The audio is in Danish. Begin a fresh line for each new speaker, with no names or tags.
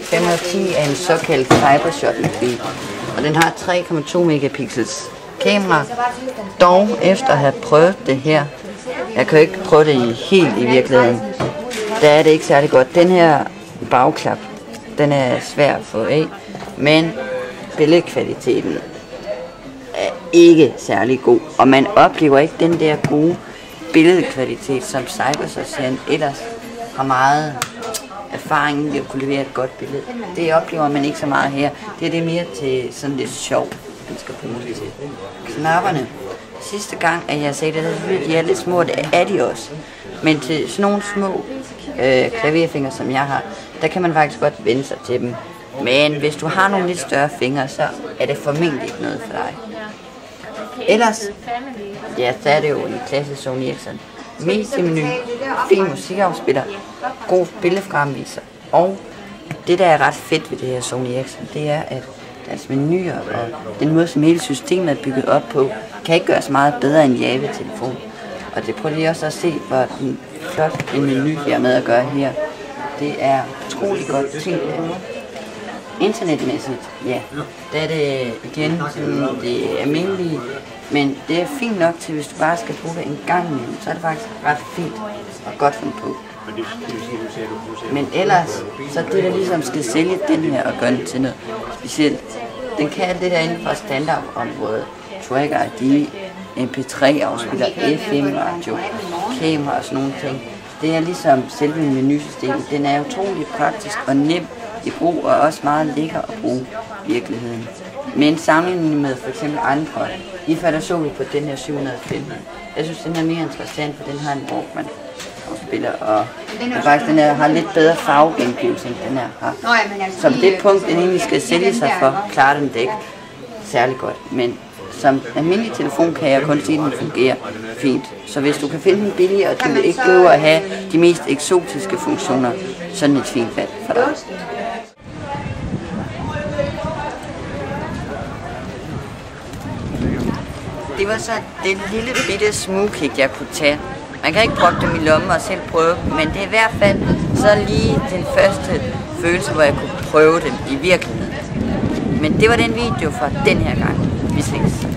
510 er en såkaldt Cybershot mobil, og den har 3,2 megapixels kamera. Dog efter at have prøvet det her, jeg kan jo ikke prøve det helt i virkeligheden, der er det ikke særlig godt. Den her bagklap, den er svær at få af, men billedkvaliteten er ikke særlig god, og man oplever ikke den der gode billedkvalitet, som Cybershot ellers har meget erfaring i at kunne levere et godt billede. Det oplever man ikke så meget her. Det er mere til sådan lidt sjov, man skal bruge det til. Knapperne. Sidste gang, at jeg sagde det, de er lidt små, det er de også. Men til sådan nogle små klaverfingre, som jeg har, der kan man faktisk godt vende sig til dem. Men hvis du har nogle lidt større fingre, så er det formentlig ikke noget for dig. Ellers, ja, så er det jo en klassisk Sony Ericsson. Mediemenu, fin musikafspiller, god billedfremviser. Og det, der er ret fedt ved det her Sony Ericsson, det er, at deres menuer og den måde, som hele systemet er bygget op på, kan ikke gøres meget bedre end Java-telefon. Og det prøver lige også at se, hvor den flot en menu, vi har med at gøre her. Det er utrolig godt tænkt. Internetmæssigt, ja, der er det igen sådan det almindelige, men det er fint nok til, hvis du bare skal bruge det en gang imellem, så er det faktisk ret fint og godt fundet på. Men ellers, så det der ligesom skal sælge den her og gøre den til noget specielt, den kan alt det der inden for standardområdet, track ID, MP3-afspiller, FM-radio, kamera og sådan nogle ting. Det er ligesom selve menusystemet. Den er utrolig praktisk og nem i brug, og også meget lækker at bruge i virkeligheden. Men sammenlignet med for eksempel andre, der så vi på den her 715. Jeg synes, den er mere interessant, for den har en Walkman-afspiller, og faktisk den her har lidt bedre farvegengivelse, end den her har. Så på det punkt, den egentlig skal sælge sig for, klarer den det ikke særlig godt. Men som almindelig telefon kan jeg kun sige, at den fungerer fint. Så hvis du kan finde den billig, og du ikke behøver at have de mest eksotiske funktioner, så er den et fint valg for dig. Det var så den lille bitte smugkig, jeg kunne tage. Man kan ikke proppe dem i lommen og selv prøve dem, men det er i hvert fald så lige den første følelse, hvor jeg kunne prøve dem i virkeligheden. Men det var den video for den her gang. Vi ses.